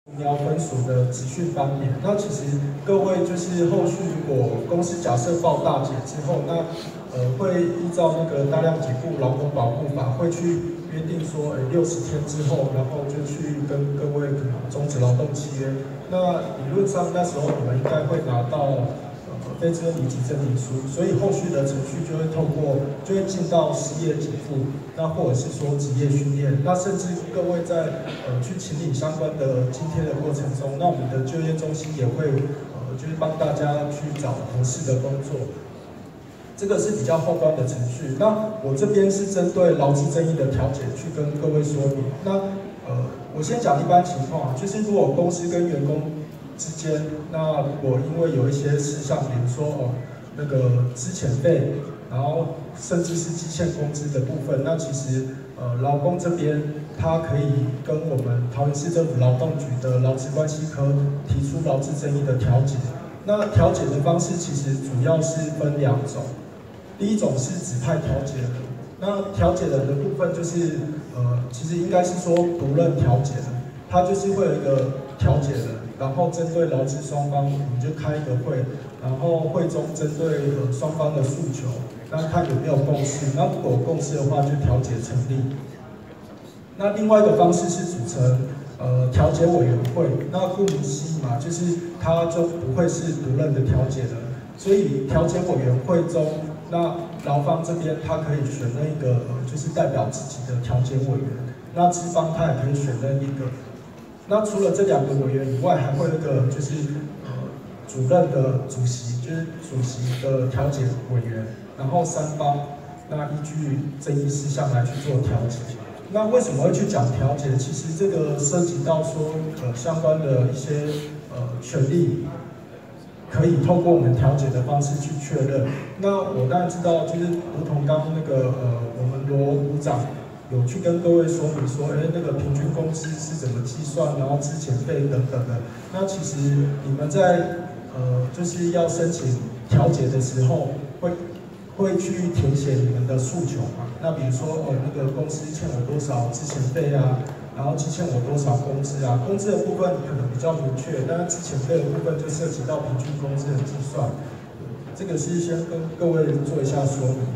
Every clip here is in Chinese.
苗分署的职训方面，那其实各位就是后续如果公司假设报大解之后，那会依照那个大量解雇劳工保护法，会去约定说，60天之后，然后就去跟各位终止劳动契约。那理论上那时候你们应该会拿到非自愿离职证明书，所以后续的程序就会进到失业给付，那或者是说职业训练，那甚至各位在去请领相关的津贴的过程中，那我们的就业中心也会就是帮大家去找合适的工作。这个是比较后端的程序。那我这边是针对劳资争议的调解去跟各位说明。那我先讲一般情况，就是如果公司跟员工之间，那如果因为有一些事项，比如说那个资遣费，然后甚至是基欠工资的部分，那其实劳工这边他可以跟我们桃园市政府劳动局的劳资关系科提出劳资争议的调解。那调解的方式其实主要是分2种。第一种是指派调解人，那调解人的部分就是其实应该是说独任调解人，他就是会有一个调解人，然后针对劳资双方，我们就开一个会，然后会中针对双方的诉求，那看有没有共识，那如果有共识的话，就调解成立。那另外一个方式是组成调解委员会，那顾名思义嘛，就是他就不会是独任的调解人，所以调解委员会中。那劳方这边他可以选任一个就是代表自己的调解委员，那资方他也可以选任一个。那除了这2个委员以外，还会有一个就是主任的主席，就是主席的调解委员，然后3方那依据争议事项来去做调解。那为什么会去讲调解？其实这个涉及到说相关的一些权利。可以透过我们调解的方式去确认。那我当然知道，就是如同刚刚那个我们罗股长有去跟各位说明说，那个平均工资是怎么计算，然后资遣费等等的。那其实你们在就是要申请调解的时候，会去填写你们的诉求嘛？那比如说那个公司欠我多少资遣费啊？然后积欠我多少工资啊？工资的部分可能比较明确，但是资遣费的部分就涉及到平均工资的计算。这个是先跟各位做一下说明。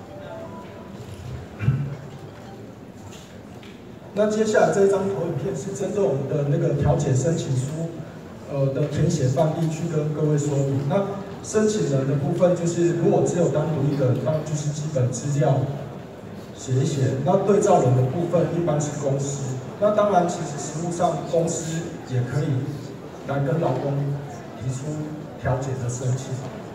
那接下来这一张投影片是针对我们的那个调解申请书的填写范例去跟各位说明。那申请人的部分就是，如果只有单独一个，当然就是基本资料写一写。那对照人的部分一般是公司。那当然，其实实务上公司也可以来跟劳工提出调解的申请。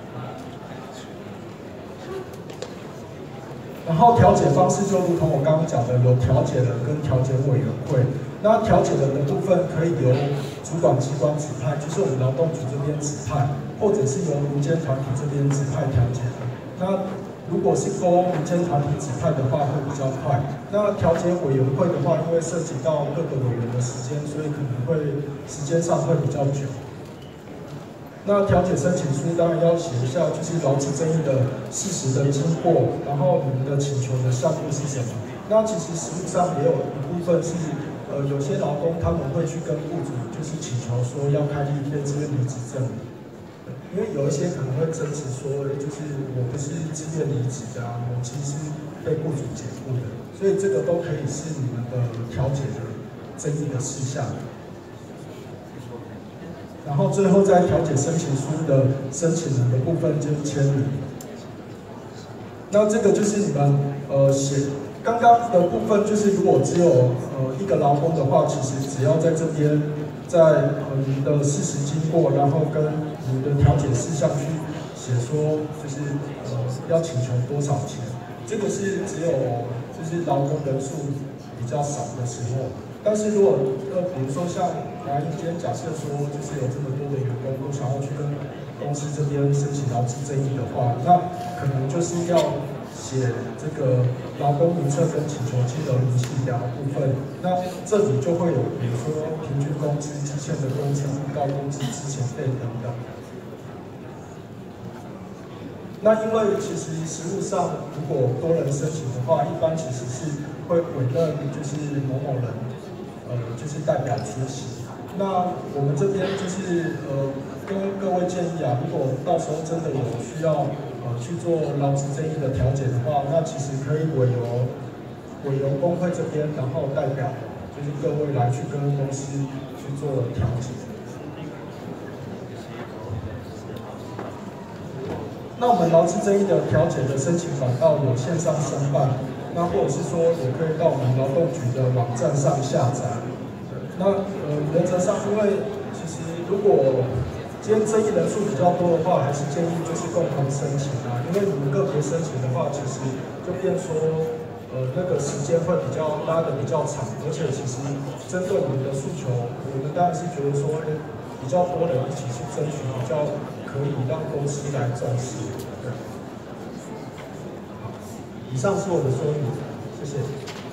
然后调解方式就如同我刚刚讲的，有调解人跟调解委员会。那调解人的部分可以由主管机关指派，就是我们劳动局这边指派，或者是由民间团体这边指派调解人。那如果是公民间团体指派的话，会比较快。那调解委员会的话，因为涉及到各个委员的时间，所以可能会时间上会比较久。那调解申请书当然要写一下，就是劳资争议的事实的经过，然后你们的请求的项目是什么。那其实实务上也有一部分是，有些劳工他们会去跟雇主就是请求说要开立非自愿离职证明。因为有一些可能会争执说，就是我不是自愿离职的啊，我其实是被雇主解雇的，所以这个都可以是你们的调解的争议的事项。然后最后在调解申请书的申请人的部分就是签名。那这个就是你们写刚刚的部分，就是如果只有一个劳工的话，其实只要在这边在你的事实经过，然后跟你的调解事项去写说，就是要请求多少钱，这个是只有就是劳工人数比较少的时候。但是如果比如说像今天假设说就是有这么多的员工都想要去跟公司这边申请劳资争议的话，那可能就是要写这个劳工名册跟请求金额明细表的部分，那这里就会有比如说平均工资、基欠的工资、预告工资、资遣费等等。那因为其实实务上，如果多人申请的话，一般其实是会委任就是某某人，就是代表出席。 那我们这边就是跟各位建议啊，如果到时候真的有需要去做劳资争议的调解的话，那其实可以委由工会这边，然后代表就是各位来去跟公司去做调解。那我们劳资争议的调解的申请管道有线上申办，那或者是说也可以到我们劳动局的网站上下载。那原则上，因为其实如果今天争议人数比较多的话，还是建议就是共同申请啊，因为你们个别申请的话，其实就变说那个时间会比较拉得比较长，而且其实针对你们的诉求，我们当然是觉得说，比较多人一起去争取，比较可以让公司来重视。对，以上是我的说明，谢谢。